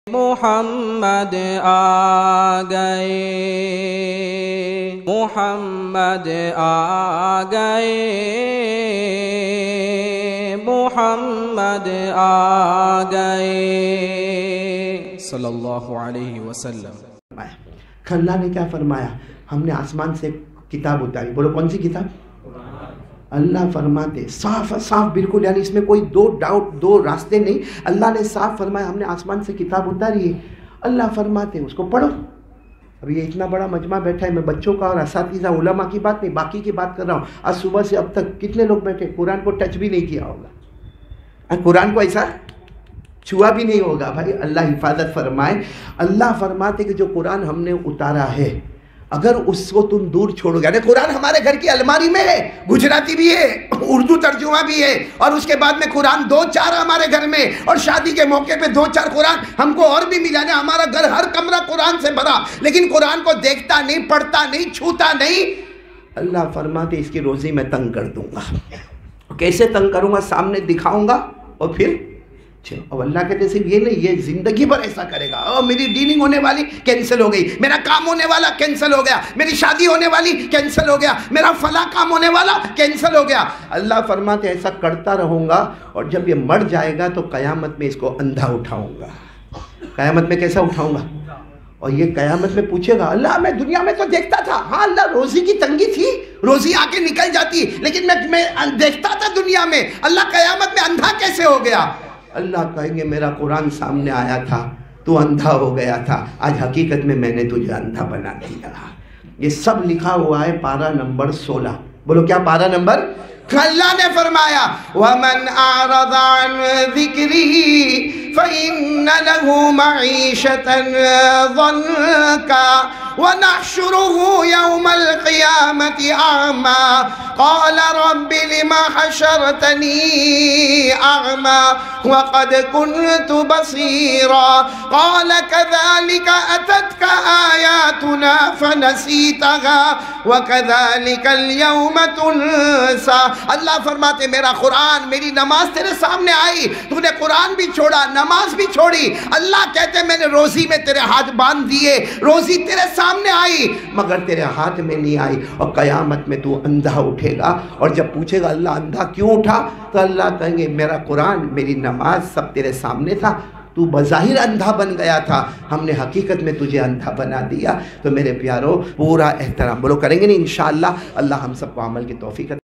محمد آ گئے، محمد آ گئے، محمد آ گئے صلی اللہ علیہ وسلم۔ اللہ نے کیا فرمایا؟ ہم نے آسمان سے کتاب اتاری۔ بولو کون سی کتاب؟ اللہ فرماتے صاف صاف بالکل، یعنی اس میں کوئی دو ڈاؤٹ، دو راستے نہیں۔ اللہ نے صاف فرمایا ہم نے آسمان سے کتاب اتاری ہے۔ اللہ فرماتے اس کو پڑھو۔ اب یہ اتنا بڑا مجمع بیٹھا ہے، میں بچوں کا اور اساتذہ علماء کی بات نہیں، باقی کی بات کر رہا ہوں۔ آج صبح سے اب تک کتنے لوگ بیٹھے قرآن کو ٹچ بھی نہیں کیا ہوگا، قرآن کو ایسا چھوا بھی نہیں ہوگا۔ بھائی اللہ حفاظت فرمائے۔ اللہ فرماتے کہ جو قرآن ہم نے اتارا ہے، اگر اس کو تم دور چھوڑو گے، یعنی قرآن ہمارے گھر کی الماری میں ہے، گجراتی بھی ہے، اردو ترجمہ بھی ہے، اور اس کے بعد میں قرآن 2-4 ہمارے گھر میں، اور شادی کے موقع پہ 2-4 قرآن ہم کو اور بھی ملا ہے۔ ہمارا گھر ہر کمرہ قرآن سے بھرا، لیکن قرآن کو دیکھتا نہیں، پڑھتا نہیں، چھوتا نہیں۔ اللہ فرماتے اس کی روزی میں تنگ کر دوں گا۔ کیسے تنگ کروں گا؟ سامنے دکھاؤں گا اور پھر اور اللہ کہتے صرف یہ نہیں، یہ زندگی بھر ایسا کرے گا۔ میری ڈیلنگ ہونے والی کینسل ہو گئی، میرا کام ہونے والا کینسل ہو گیا، میری شادی ہونے والی کینسل ہو گیا، میرا فلاں کام ہونے والا کینسل ہو گیا۔ اللہ فرماتے ایسا کرتا رہوں گا، اور جب یہ مر جائے گا تو قیامت میں اس کو اندھا اٹھاؤں گا۔ قیامت میں کیسا اٹھاؤں گا؟ اور یہ قیامت میں پوچھے گا اللہ میں دنیا میں تو دیکھتا تھا، ہاں اللہ روزی کی تنگی تھی، روزی آ کے نکل جاتی، لیکن میں دیکھتا تھا دنیا میں، اللہ قیامت میں اندھا کیسے ہو گیا؟ اللہ کہیں گے میرا قرآن سامنے آیا تھا، تو اندھا ہو گیا تھا، آج حقیقت میں میں نے تجھے اندھا بنا دیا۔ یہ سب لکھا ہوا ہے پارہ نمبر 16۔ بولو کیا پارہ نمبر؟ اللہ نے فرمایا وَمَنْ أَعْرَضَ عَنْ ذِكْرِي فَإِنَّ لَهُ مَعِيشَةً ضَنْكًا وَنَحْشُرُهُ يَوْمَ الْقِيَامَةِ أَعْمَى قَالَ رَبِّ لِمَ حَشَرْتَنِي أَعْمَى وَقَدْ كُنْتُ بَصِيرًا قَالَ كَذَلِكَ أَتَتْكَ آيَاتُنَا فَنَسِيتَهَا وَكَذَلِكَ الْيَوْمَ تُنْسَى۔ اللہ فرماتے میرا قرآن، میری نماز تیرے سامنے آئی، تو نے قرآن بھی چھوڑا، نماز بھی چھوڑی۔ اللہ کہتے میں نے روزی میں تیرے ہاتھ باندھ دیے، روزی تیرے سامنے آئی مگر تیرے ہاتھ میں نہیں آئی، اور قیامت میں تو اندھا اٹھے گا۔ اور جب پوچھے گا اللہ اندھا کیوں اٹھا، تو اللہ کہیں گے میرا قرآن، میری نماز سب تیرے سامنے تھا، تو بظاہر اندھا بن گیا تھا، ہم نے حقیقت میں تجھے اندھا بنا دیا۔ تو میرے پیارو پورا احترام بولو کریں گے نہیں انشاءاللہ۔ اللہ ہم سب کو عمل کی توفیق عطا